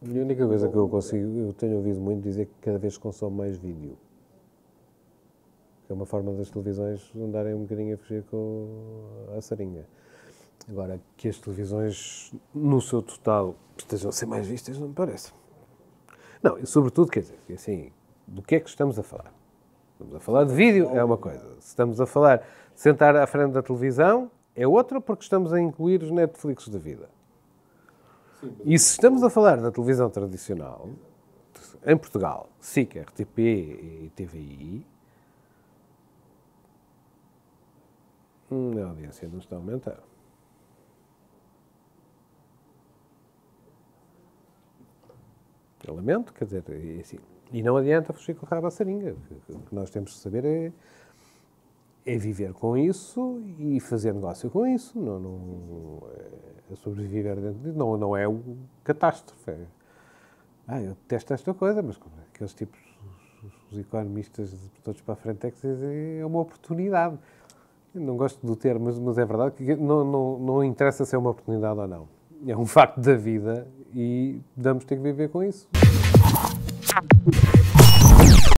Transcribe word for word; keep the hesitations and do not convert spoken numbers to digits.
A única coisa que eu consigo, eu tenho ouvido muito dizer que cada vez consome mais vídeo. Que é uma forma das televisões andarem um bocadinho a fugir com a sarinha. Agora, que as televisões, no seu total, estejam a ser mais vistas, não me parece. Não, e sobretudo, quer dizer, assim, do que é que estamos a falar? Estamos a falar de vídeo, é uma coisa. Se estamos a falar de sentar à frente da televisão, é outra, porque estamos a incluir os Netflix da vida. E se estamos a falar da televisão tradicional, em Portugal, S I C, R T P e T V I, a audiência não está a aumentar. Eu lamento, quer dizer, é assim. E não adianta fugir com o rabo à saringa. O que nós temos que saber é, é viver com isso e fazer negócio com isso. Não, não é sobreviver dentro disso. Não, não é o catástrofe. É, ah, eu detesto esta coisa, mas aqueles tipos, os, os economistas todos para a frente, é que é uma oportunidade. Eu não gosto do termo, mas, mas é verdade que não, não, não interessa se é uma oportunidade ou não. É um facto da vida e vamos ter que viver com isso.